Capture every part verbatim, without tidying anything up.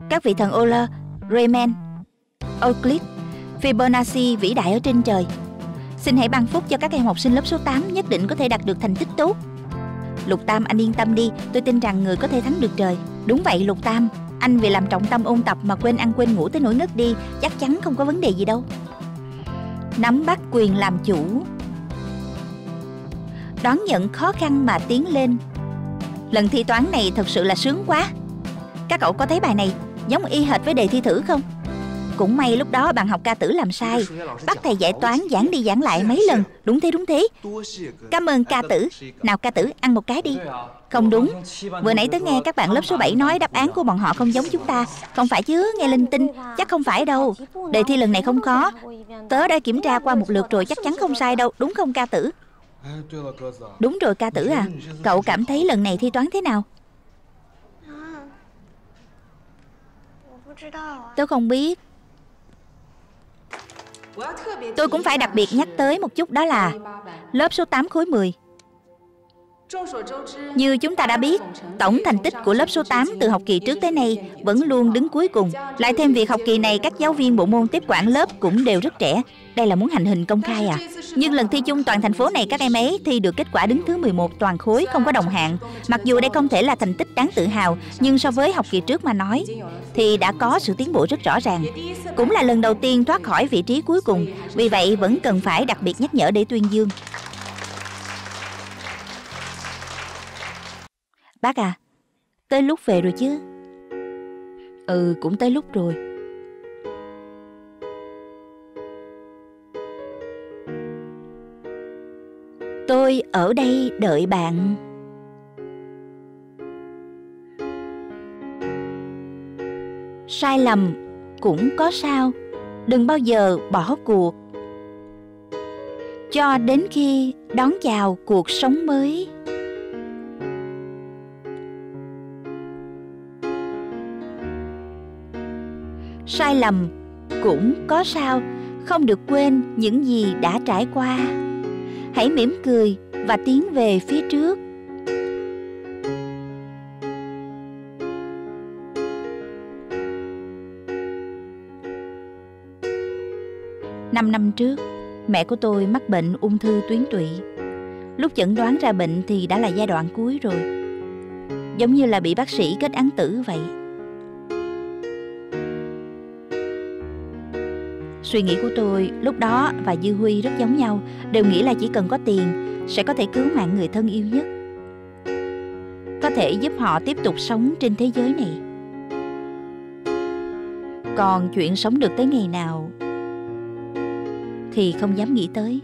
Các vị thần Euler, Riemann, Euclid, Fibonacci vĩ đại ở trên trời. Xin hãy ban phúc cho các em học sinh lớp số tám nhất định có thể đạt được thành tích tốt. Lục Tam, anh yên tâm đi, tôi tin rằng người có thể thắng được trời. Đúng vậy Lục Tam, anh vì làm trọng tâm ôn tập mà quên ăn quên ngủ tới nỗi ngất đi, chắc chắn không có vấn đề gì đâu. Nắm bắt quyền làm chủ, đón nhận khó khăn mà tiến lên. Lần thi toán này thật sự là sướng quá. Các cậu có thấy bài này giống y hệt với đề thi thử không? Cũng may lúc đó bạn học ca tử làm sai, bắt thầy giải toán giảng đi giảng lại mấy lần. Đúng thế đúng thế. Cảm ơn ca tử. Nào ca tử, ăn một cái đi. Không đúng, vừa nãy tớ nghe các bạn lớp số bảy nói đáp án của bọn họ không giống chúng ta. Không phải chứ, nghe linh tinh. Chắc không phải đâu. Đề thi lần này không khó. Tớ đã kiểm tra qua một lượt rồi, chắc chắn không sai đâu. Đúng không ca tử? Đúng rồi ca tử à. Cậu cảm thấy lần này thi toán thế nào? Tớ không biết. Tôi cũng phải đặc biệt nhắc tới một chút, đó là lớp số tám khối mười. Như chúng ta đã biết, tổng thành tích của lớp số tám từ học kỳ trước tới nay vẫn luôn đứng cuối cùng. Lại thêm việc học kỳ này các giáo viên bộ môn tiếp quản lớp cũng đều rất trẻ. Đây là muốn hành hình công khai à? Nhưng lần thi chung toàn thành phố này các em ấy thi được kết quả đứng thứ mười một toàn khối, không có đồng hạng. Mặc dù đây không thể là thành tích đáng tự hào, nhưng so với học kỳ trước mà nói thì đã có sự tiến bộ rất rõ ràng. Cũng là lần đầu tiên thoát khỏi vị trí cuối cùng, vì vậy vẫn cần phải đặc biệt nhắc nhở để tuyên dương. Bác à, tới lúc về rồi chứ? Ừ, cũng tới lúc rồi. Tôi ở đây đợi bạn. Sai lầm cũng có sao, đừng bao giờ bỏ cuộc. Cho đến khi đón chào cuộc sống mới. Sai lầm cũng có sao, không được quên những gì đã trải qua. Hãy mỉm cười và tiến về phía trước. Năm năm trước, mẹ của tôi mắc bệnh ung thư tuyến tụy. Lúc chẩn đoán ra bệnh thì đã là giai đoạn cuối rồi. Giống như là bị bác sĩ kết án tử vậy. Suy nghĩ của tôi lúc đó và Dư Huy rất giống nhau, đều nghĩ là chỉ cần có tiền sẽ có thể cứu mạng người thân yêu nhất, có thể giúp họ tiếp tục sống trên thế giới này. Còn chuyện sống được tới ngày nào thì không dám nghĩ tới.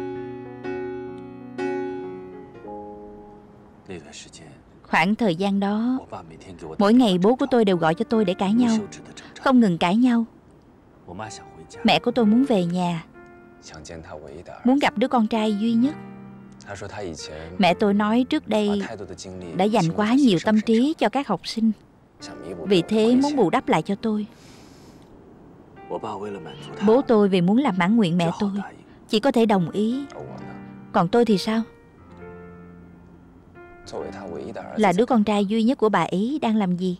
Khoảng thời gian đó, mỗi ngày bố của tôi đều gọi cho tôi để cãi nhau, không ngừng cãi nhau. Mẹ của tôi muốn về nhà, muốn gặp đứa con trai duy nhất. Mẹ tôi nói trước đây đã dành quá nhiều tâm trí cho các học sinh, vì thế muốn bù đắp lại cho tôi. Bố tôi vì muốn làm mãn nguyện mẹ tôi chỉ có thể đồng ý. Còn tôi thì sao? Là đứa con trai duy nhất của bà ấy đang làm gì?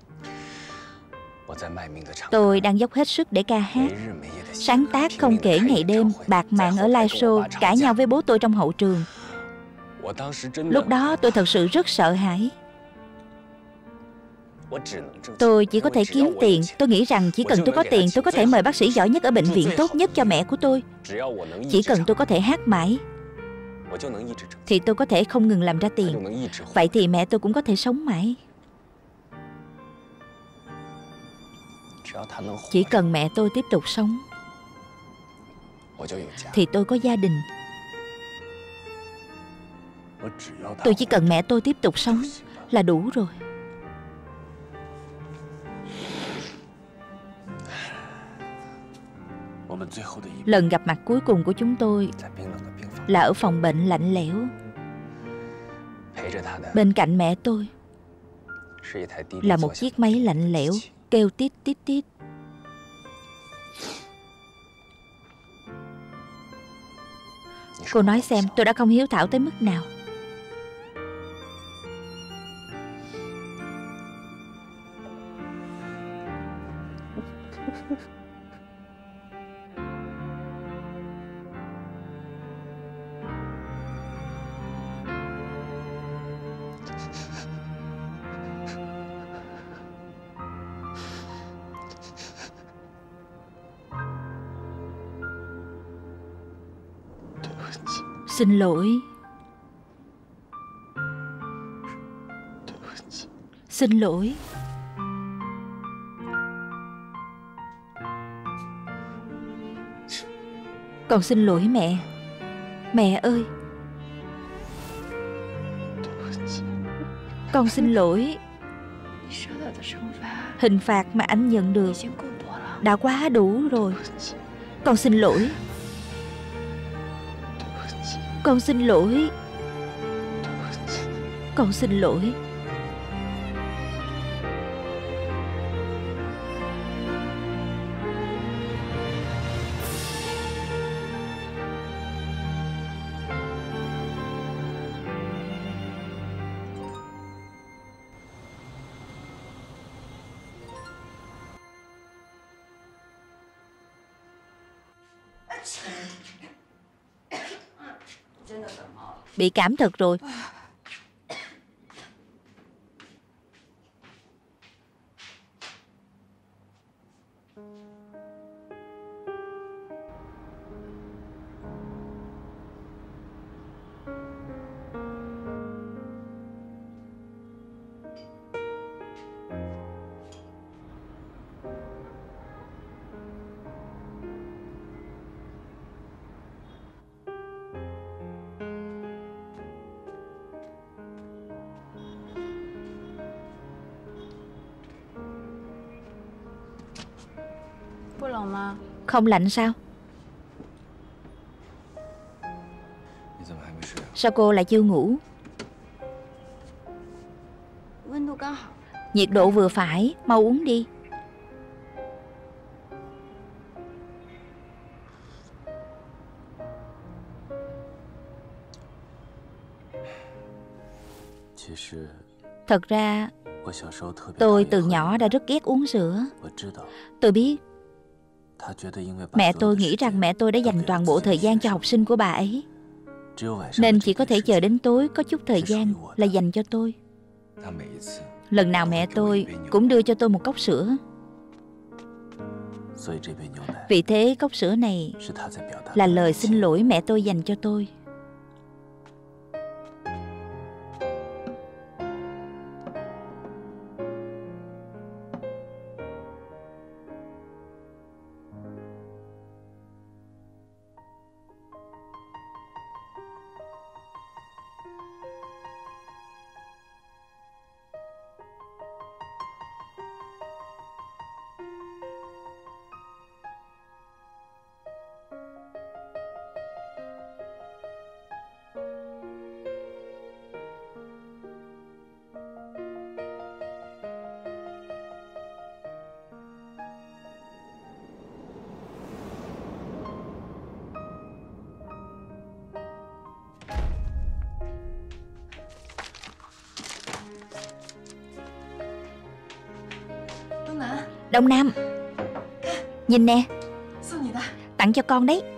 Tôi đang dốc hết sức để ca hát, sáng tác không kể ngày đêm, bạc mạng ở live show, cãi nhau với bố tôi trong hậu trường. Lúc đó tôi thật sự rất sợ hãi. Tôi chỉ có thể kiếm tiền. Tôi nghĩ rằng chỉ cần tôi có tiền, tôi có thể mời bác sĩ giỏi nhất ở bệnh viện tốt nhất cho mẹ của tôi. Chỉ cần tôi có thể hát mãi thì tôi có thể không ngừng làm ra tiền. Vậy thì mẹ tôi cũng có thể sống mãi. Chỉ cần mẹ tôi tiếp tục sống thì tôi có gia đình. Tôi chỉ cần mẹ tôi tiếp tục sống là đủ rồi. Lần gặp mặt cuối cùng của chúng tôi là ở phòng bệnh lạnh lẽo. Bên cạnh mẹ tôi là một chiếc máy lạnh lẽo kêu tít tít tít. Cô nói xem tôi đã không hiếu thảo tới mức nào. Xin lỗi. Xin lỗi. Con xin lỗi mẹ. Mẹ ơi. Con xin lỗi. Hình phạt mà anh nhận được đã quá đủ rồi. Con xin lỗi. Con xin lỗi. Con xin lỗi. Bị cảm thật rồi. Không lạnh sao? Sao cô lại chưa ngủ? Nhiệt độ vừa phải, mau uống đi. Thật ra tôi từ nhỏ đã rất ghét uống sữa. Tôi biết. Mẹ tôi nghĩ rằng mẹ tôi đã dành toàn bộ thời gian cho học sinh của bà ấy, nên chỉ có thể chờ đến tối có chút thời gian là dành cho tôi. Lần nào mẹ tôi cũng đưa cho tôi một cốc sữa. Vì thế cốc sữa này là lời xin lỗi mẹ tôi dành cho tôi. Đông Nam, nhìn nè, tặng cho con đấy.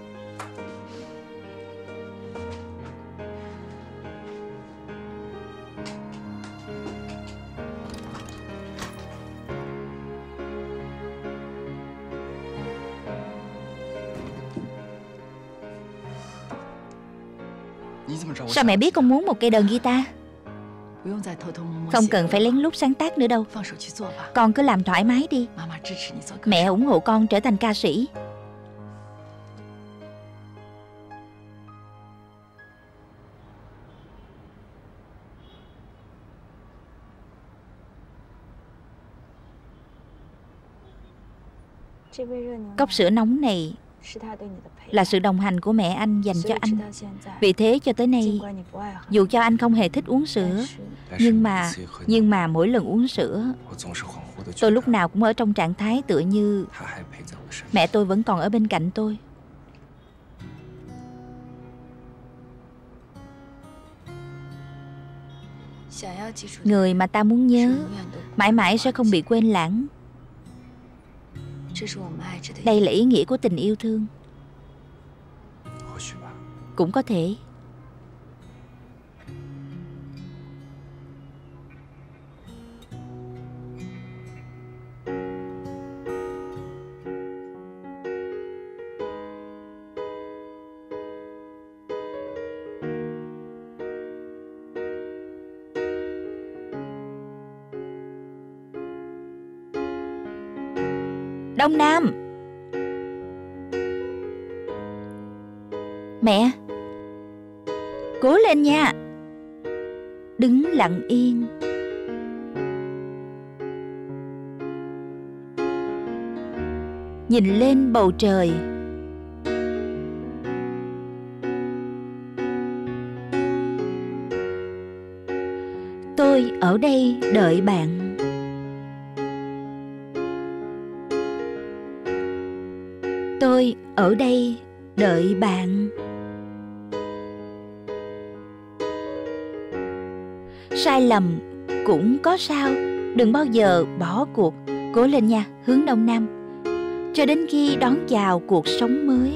Sao mẹ biết con muốn một cây đờn guitar? Không cần phải lén lút sáng tác nữa đâu. Con cứ làm thoải mái đi. Mẹ ủng hộ con trở thành ca sĩ. Cốc sữa nóng này là sự đồng hành của mẹ anh dành cho anh. Vì thế cho tới nay, dù cho anh không hề thích uống sữa, Nhưng mà Nhưng mà mỗi lần uống sữa, tôi lúc nào cũng ở trong trạng thái tựa như mẹ tôi vẫn còn ở bên cạnh tôi. Người mà ta muốn nhớ mãi mãi sẽ không bị quên lãng. Đây là ý nghĩa của tình yêu thương. Cũng có thể. Đông Nam. Mẹ, cố lên nha. Đứng lặng yên. Nhìn lên bầu trời. Tôi ở đây đợi bạn. Tôi ở đây đợi bạn. Sai lầm cũng có sao. Đừng bao giờ bỏ cuộc. Cố lên nha, hướng Đông Nam, cho đến khi đón chào cuộc sống mới.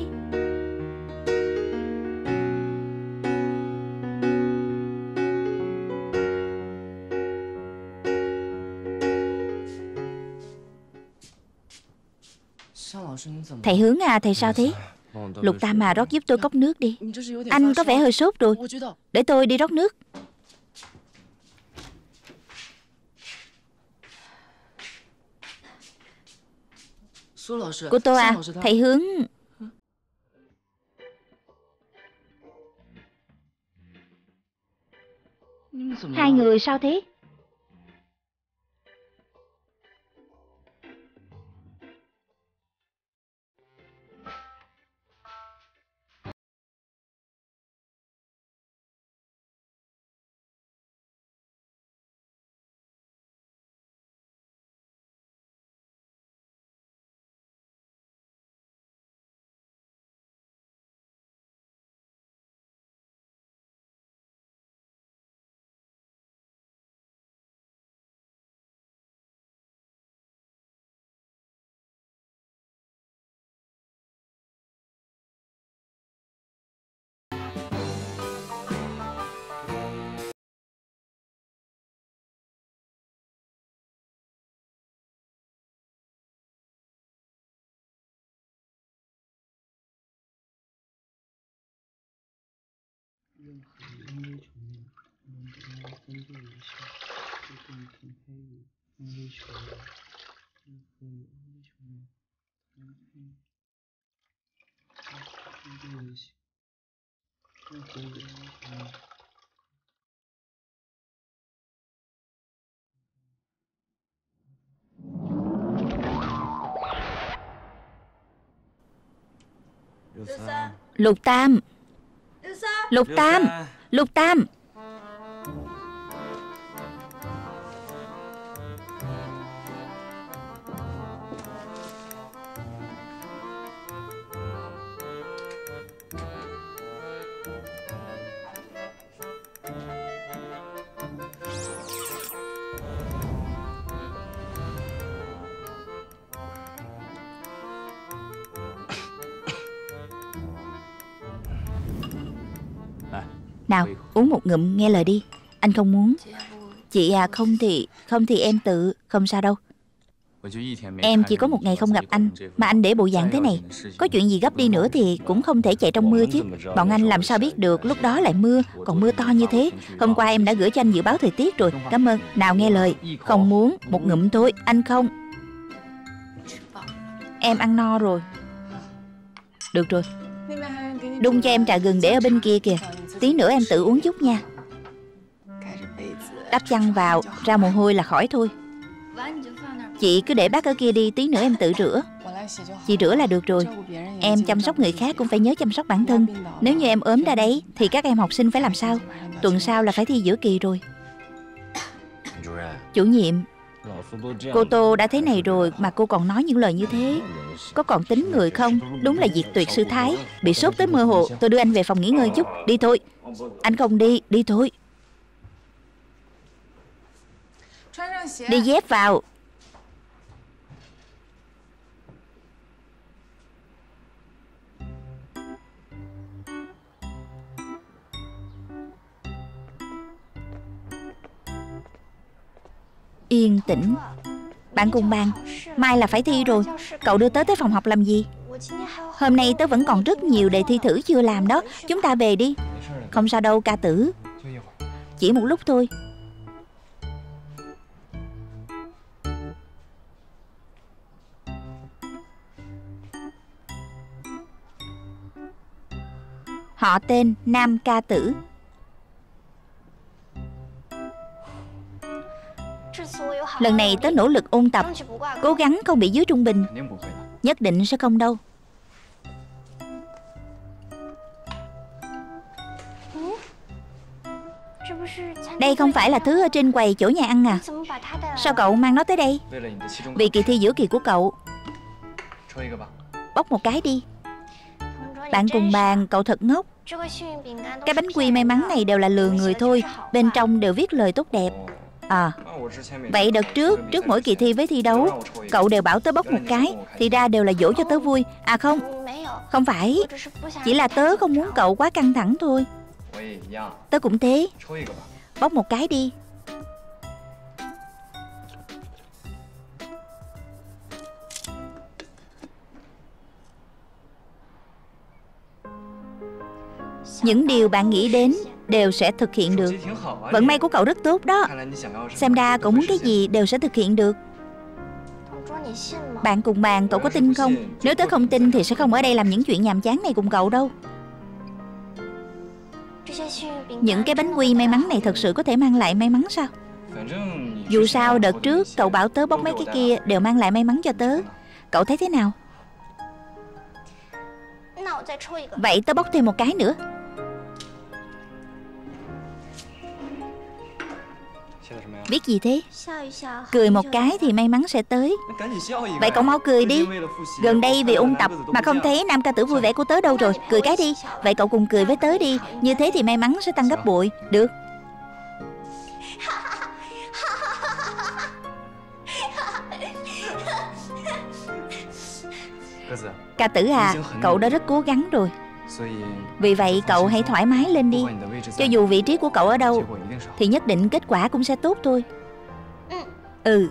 Thầy Hướng à, thầy sao thế? Lục Tam mà rót giúp tôi cốc nước đi. Anh có vẻ hơi sốt rồi. Để tôi đi rót nước. Cô Tô à, thầy Hướng. Hai người sao thế? Lục Tam. Lục Tam. Lục Tam. Nào, uống một ngụm nghe lời đi. Anh không muốn. Chị à, không thì Không thì em tự. Không sao đâu. Em chỉ có một ngày không gặp anh mà anh để bộ dạng thế này. Có chuyện gì gấp đi nữa thì cũng không thể chạy trong mưa chứ. Bọn anh làm sao biết được lúc đó lại mưa, còn mưa to như thế. Hôm qua em đã gửi cho anh dự báo thời tiết rồi. Cảm ơn. Nào nghe lời. Không muốn. Một ngụm thôi. Anh không. Em ăn no rồi. Được rồi. Đun cho em trà gừng để ở bên kia kìa. Tí nữa em tự uống chút nha. Đắp chăn vào, ra mồ hôi là khỏi thôi. Chị cứ để bát ở kia đi, tí nữa em tự rửa. Chị rửa là được rồi. Em chăm sóc người khác cũng phải nhớ chăm sóc bản thân. Nếu như em ốm ra đấy thì các em học sinh phải làm sao? Tuần sau là phải thi giữa kỳ rồi. Chủ nhiệm, cô Tô đã thế này rồi mà cô còn nói những lời như thế. Có còn tính người không? Đúng là diệt tuyệt sư thái. Bị sốt tới mơ hồ. Tôi đưa anh về phòng nghỉ ngơi chút. Đi thôi. Anh không đi. Đi thôi. Đi dép vào. Yên tĩnh. Bạn cùng bàn, mai là phải thi rồi. Cậu đưa tớ tới phòng học làm gì? Hôm nay tớ vẫn còn rất nhiều đề thi thử chưa làm đó. Chúng ta về đi. Không sao đâu ca tử. Chỉ một lúc thôi. Họ tên Nam ca tử. Lần này tớ nỗ lực ôn tập, cố gắng không bị dưới trung bình. Nhất định sẽ không đâu. Đây không phải là thứ ở trên quầy chỗ nhà ăn à? Sao cậu mang nó tới đây? Vì kỳ thi giữa kỳ của cậu. Bóc một cái đi. Bạn cùng bàn, cậu thật ngốc. Cái bánh quy may mắn này đều là lừa người thôi. Bên trong đều viết lời tốt đẹp. À, vậy đợt trước, trước mỗi kỳ thi với thi đấu, cậu đều bảo tớ bóc một cái. Thì ra đều là dỗ cho tớ vui. À không, không phải. Chỉ là tớ không muốn cậu quá căng thẳng thôi. Tớ cũng thế. Bóc một cái đi. Những điều bạn nghĩ đến đều sẽ thực hiện được. Vận may của cậu rất tốt đó. Xem ra cậu muốn cái gì đều sẽ thực hiện được. Bạn cùng bàn, cậu có tin không? Nếu tớ không tin thì sẽ không ở đây làm những chuyện nhàm chán này cùng cậu đâu. Những cái bánh quy may mắn này thật sự có thể mang lại may mắn sao? Dù sao đợt trước cậu bảo tớ bóc mấy cái kia đều mang lại may mắn cho tớ. Cậu thấy thế nào? Vậy tớ bóc thêm một cái nữa. Biết gì thế? Cười một cái thì may mắn sẽ tới. Vậy cậu mau cười đi. Gần đây vì ôn tập mà không thấy nam ca tử vui vẻ của tớ đâu rồi. Cười cái đi. Vậy cậu cùng cười với tớ đi. Như thế thì may mắn sẽ tăng gấp bội. Được. Ca tử à, cậu đã rất cố gắng rồi. Vì vậy cậu hãy thoải mái lên đi. Cho dù vị trí của cậu ở đâu thì nhất định kết quả cũng sẽ tốt thôi. Ừ.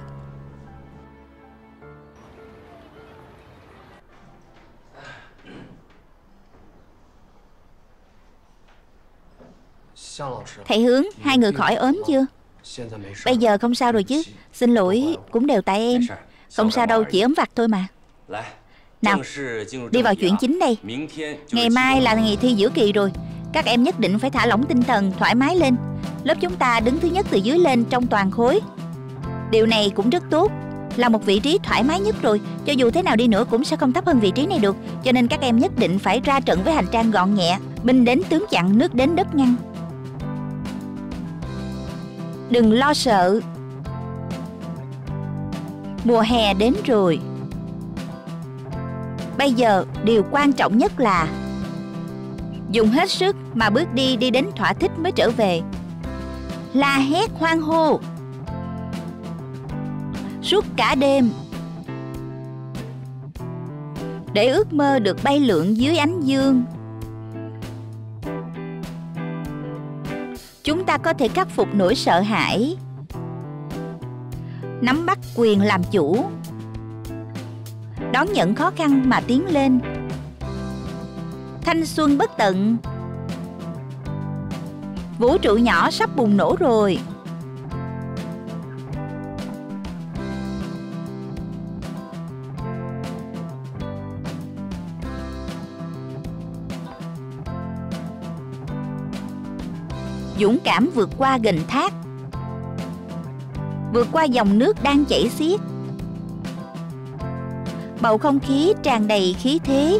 Thầy Hướng, hai người khỏi ốm chưa? Bây giờ không sao rồi chứ? Xin lỗi, cũng đều tại em. Không sao đâu, chỉ ốm vặt thôi mà. Nào, đi vào chuyện chính đây. Ngày mai là ngày thi giữa kỳ rồi. Các em nhất định phải thả lỏng tinh thần, thoải mái lên. Lớp chúng ta đứng thứ nhất từ dưới lên trong toàn khối. Điều này cũng rất tốt, là một vị trí thoải mái nhất rồi. Cho dù thế nào đi nữa cũng sẽ không thấp hơn vị trí này được. Cho nên các em nhất định phải ra trận với hành trang gọn nhẹ. Binh đến tướng chặn, nước đến đất ngăn. Đừng lo sợ. Mùa hè đến rồi. Bây giờ điều quan trọng nhất là dùng hết sức mà bước đi đi đến thỏa thích mới trở về. La hét hoan hô suốt cả đêm để ước mơ được bay lượn dưới ánh dương. Chúng ta có thể khắc phục nỗi sợ hãi, nắm bắt quyền làm chủ, đón nhận khó khăn mà tiến lên. Thanh xuân bất tận. Vũ trụ nhỏ sắp bùng nổ rồi. Dũng cảm vượt qua gành thác, vượt qua dòng nước đang chảy xiết. Bầu không khí tràn đầy khí thế.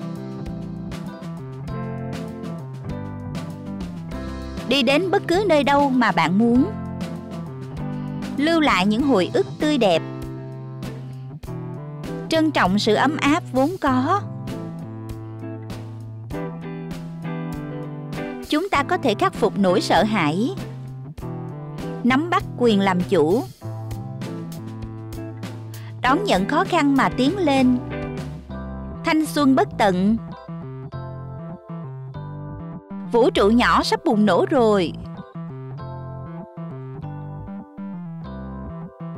Đi đến bất cứ nơi đâu mà bạn muốn. Lưu lại những hồi ức tươi đẹp. Trân trọng sự ấm áp vốn có. Chúng ta có thể khắc phục nỗi sợ hãi, nắm bắt quyền làm chủ, đón nhận khó khăn mà tiến lên. Thanh xuân bất tận. Vũ trụ nhỏ sắp bùng nổ rồi.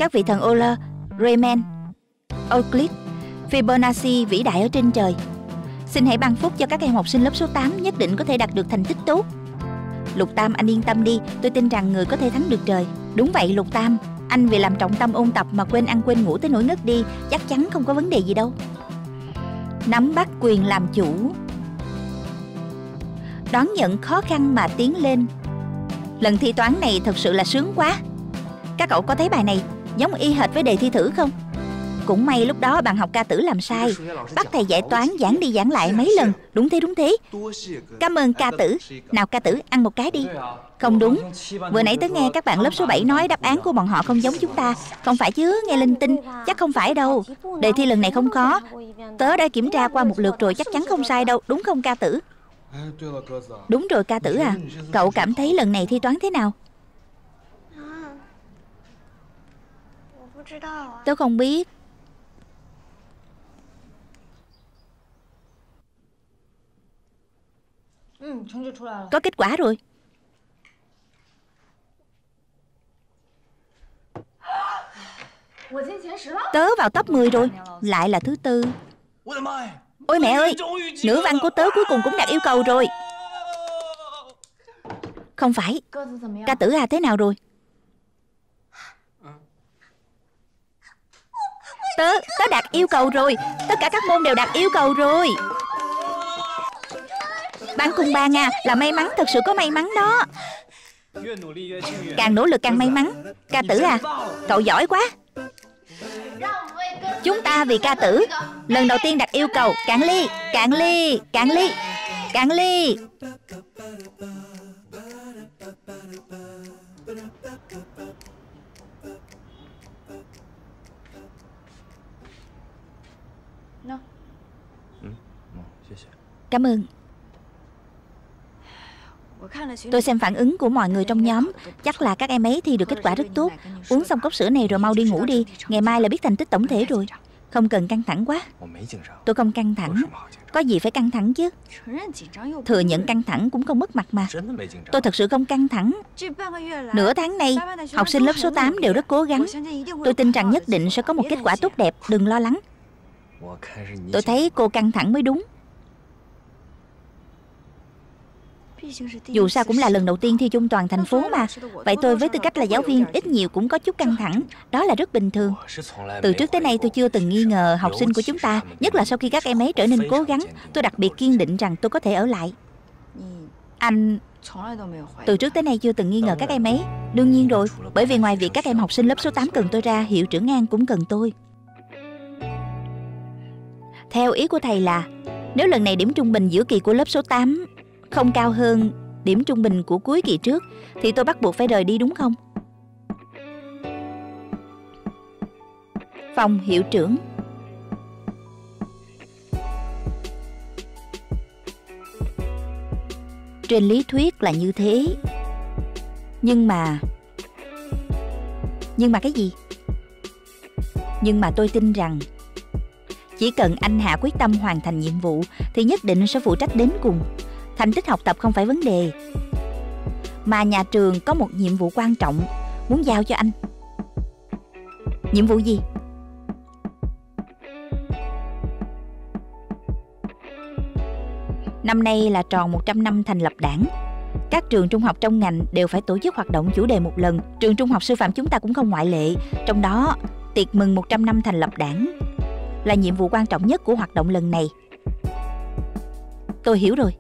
các vị thần Euler, Riemann, Euclid, Fibonacci vĩ đại ở trên trời. Xin hãy ban phúc cho các em học sinh lớp số tám, nhất định có thể đạt được thành tích tốt. Lục Tam, anh yên tâm đi, tôi tin rằng người có thể thắng được trời. Đúng vậy Lục Tam, anh vì làm trọng tâm ôn tập mà quên ăn quên ngủ tới nỗi ngất đi, chắc chắn không có vấn đề gì đâu. Nắm bắt quyền làm chủ, đón nhận khó khăn mà tiến lên. Lần thi toán này thật sự là sướng quá. Các cậu có thấy bài này giống y hệt với đề thi thử không? Cũng may lúc đó bạn học ca tử làm sai, bắt thầy giải toán giảng đi giảng lại mấy lần. Đúng thế, đúng thế. Cảm ơn ca tử. Nào ca tử, ăn một cái đi. Không đúng, vừa nãy tớ nghe các bạn lớp số bảy nói đáp án của bọn họ không giống chúng ta. Không phải chứ, nghe linh tinh. Chắc không phải đâu. Đề thi lần này không khó. Tớ đã kiểm tra qua một lượt rồi, chắc chắn không sai đâu. Đúng không ca tử? Đúng rồi ca tử à. Cậu cảm thấy lần này thi toán thế nào? Tớ không biết. Có kết quả rồi. Tớ vào top mười rồi. Lại là thứ tư. Ôi mẹ ơi, ngữ văn của tớ cuối cùng cũng đạt yêu cầu rồi. Không phải. Ca tử à, thế nào rồi? Tớ, tớ đạt yêu cầu rồi. Tất cả các môn đều đạt yêu cầu rồi. Bạn cùng bà Nga là may mắn, thật sự có may mắn đó. Càng nỗ lực càng may mắn. Ca tử à, cậu giỏi quá. Chúng ta vì ca tử lần đầu tiên đặt yêu cầu. Cạn ly, cạn ly, cạn ly, cạn ly. Cảm ơn. Tôi xem phản ứng của mọi người trong nhóm, chắc là các em ấy thi được kết quả rất tốt. Uống xong cốc sữa này rồi mau đi ngủ đi. Ngày mai là biết thành tích tổng thể rồi. Không cần căng thẳng quá. Tôi không căng thẳng. Có gì phải căng thẳng chứ. Thừa nhận căng thẳng cũng không mất mặt mà. Tôi thật sự không căng thẳng. Nửa tháng nay học sinh lớp số tám đều rất cố gắng. Tôi tin rằng nhất định sẽ có một kết quả tốt đẹp. Đừng lo lắng. Tôi thấy cô căng thẳng mới đúng. Dù sao cũng là lần đầu tiên thi chung toàn thành phố mà. Vậy tôi với tư cách là giáo viên ít nhiều cũng có chút căng thẳng. Đó là rất bình thường. Từ trước tới nay tôi chưa từng nghi ngờ học sinh của chúng ta. Nhất là sau khi các em ấy trở nên cố gắng, tôi đặc biệt kiên định rằng tôi có thể ở lại. Anh từ trước tới nay chưa từng nghi ngờ các em ấy. Đương nhiên rồi. Bởi vì ngoài việc các em học sinh lớp số tám cần tôi ra, hiệu trưởng An cũng cần tôi. Theo ý của thầy là nếu lần này điểm trung bình giữa kỳ của lớp số tám không cao hơn điểm trung bình của cuối kỳ trước thì tôi bắt buộc phải rời đi, đúng không? Phòng hiệu trưởng. Trên lý thuyết là như thế. Nhưng mà Nhưng mà cái gì? Nhưng mà tôi tin rằng chỉ cần anh Hạ quyết tâm hoàn thành nhiệm vụ thì nhất định sẽ phụ trách đến cùng. Thành tích học tập không phải vấn đề, mà nhà trường có một nhiệm vụ quan trọng muốn giao cho anh. Nhiệm vụ gì? Năm nay là tròn một trăm năm thành lập đảng. Các trường trung học trong ngành đều phải tổ chức hoạt động chủ đề một lần. Trường trung học sư phạm chúng ta cũng không ngoại lệ. Trong đó, tiệc mừng một trăm năm thành lập đảng là nhiệm vụ quan trọng nhất của hoạt động lần này. Tôi hiểu rồi.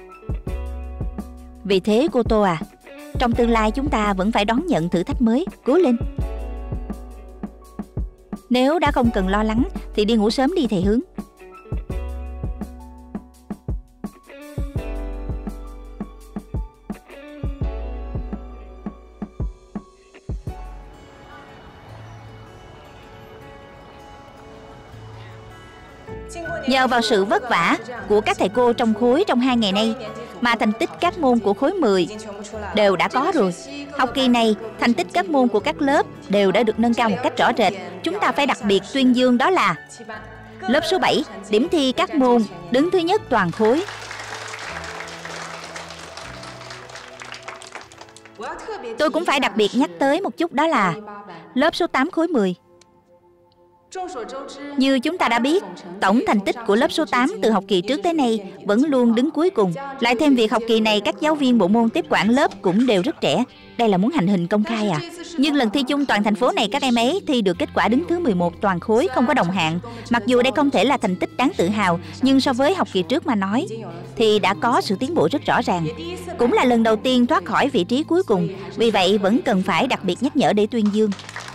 Vì thế cô Tô à, trong tương lai chúng ta vẫn phải đón nhận thử thách mới. Cố lên. Nếu đã không cần lo lắng thì đi ngủ sớm đi thầy Hướng. Nhờ vào sự vất vả của các thầy cô trong khối trong hai ngày nay mà thành tích các môn của khối mười đều đã có rồi. Học kỳ này, thành tích các môn của các lớp đều đã được nâng cao một cách rõ rệt. Chúng ta phải đặc biệt tuyên dương đó là lớp số bảy, điểm thi các môn đứng thứ nhất toàn khối. Tôi cũng phải đặc biệt nhắc tới một chút, đó là lớp số tám khối mười. Như chúng ta đã biết, tổng thành tích của lớp số tám từ học kỳ trước tới nay vẫn luôn đứng cuối cùng. Lại thêm việc học kỳ này các giáo viên bộ môn tiếp quản lớp cũng đều rất trẻ. Đây là muốn hành hình công khai à? Nhưng lần thi chung toàn thành phố này các em ấy thi được kết quả đứng thứ mười một toàn khối, không có đồng hạng. Mặc dù đây không thể là thành tích đáng tự hào, nhưng so với học kỳ trước mà nói thì đã có sự tiến bộ rất rõ ràng. Cũng là lần đầu tiên thoát khỏi vị trí cuối cùng, vì vậy vẫn cần phải đặc biệt nhắc nhở để tuyên dương.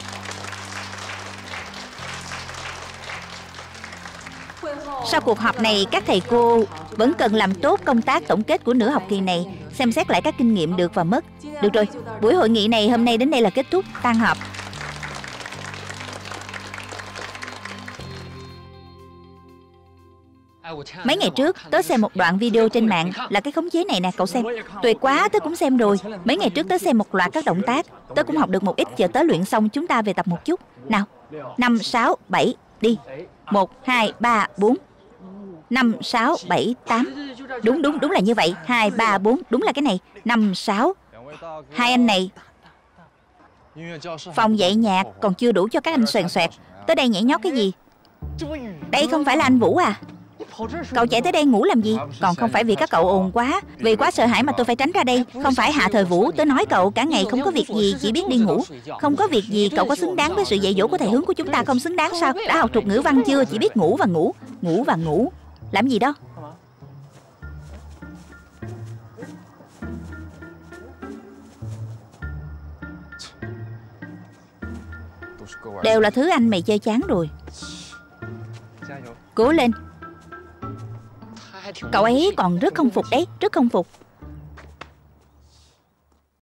Sau cuộc họp này, các thầy cô vẫn cần làm tốt công tác tổng kết của nửa học kỳ này, xem xét lại các kinh nghiệm được và mất. Được rồi, buổi hội nghị này hôm nay đến đây là kết thúc, tan họp. Mấy ngày trước, tớ xem một đoạn video trên mạng là cái khống chế này nè, cậu xem. Tuyệt quá, tớ cũng xem rồi. Mấy ngày trước tớ xem một loạt các động tác, tớ cũng học được một ít, chờ tớ luyện xong chúng ta về tập một chút. Nào, năm, sáu, bảy, đi. Một, hai, ba, bốn. Năm, sáu, bảy, tám. Đúng, đúng, đúng là như vậy. Hai, ba, bốn, đúng là cái này. Năm, sáu. Hai anh này, phòng dạy nhạc còn chưa đủ cho các anh xoèn xoẹt. Tới đây nhảy nhót cái gì? Đây không phải là anh Vũ à? Cậu chạy tới đây ngủ làm gì? Còn không phải vì các cậu ồn quá, vì quá sợ hãi mà tôi phải tránh ra đây. Không phải hạ thời Vũ, tớ nói cậu cả ngày không có việc gì, chỉ biết đi ngủ. Không có việc gì, cậu có xứng đáng với sự dạy dỗ của thầy Hướng của chúng ta không? Xứng đáng sao? Đã học thuộc ngữ văn chưa? Chỉ biết ngủ và ngủ, ngủ và ngủ. Làm gì đó? Đều là thứ anh mày chơi chán rồi. Cố lên. Cậu ấy còn rất không phục đấy, rất không phục.